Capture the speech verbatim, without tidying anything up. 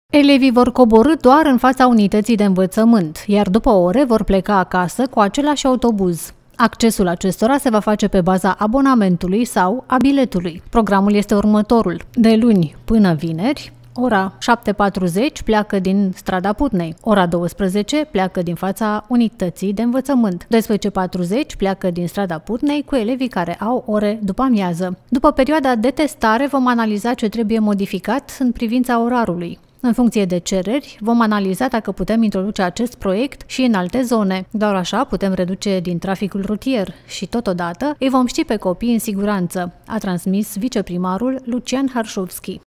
Elevii vor coborî doar în fața unității de învățământ, iar după ore vor pleca acasă cu același autobuz. Accesul acestora se va face pe baza abonamentului sau a biletului. Programul este următorul. De luni până vineri, ora șapte patruzeci pleacă din strada Putnei, ora douăsprezece pleacă din fața unității de învățământ, douăsprezece patruzeci pleacă din strada Putnei cu elevii care au ore după amiază. După perioada de testare vom analiza ce trebuie modificat în privința orarului. În funcție de cereri, vom analiza dacă putem introduce acest proiect și în alte zone. Doar așa putem reduce din traficul rutier și, totodată, îi vom ști pe copii în siguranță, a transmis viceprimarul Lucian Harșovski.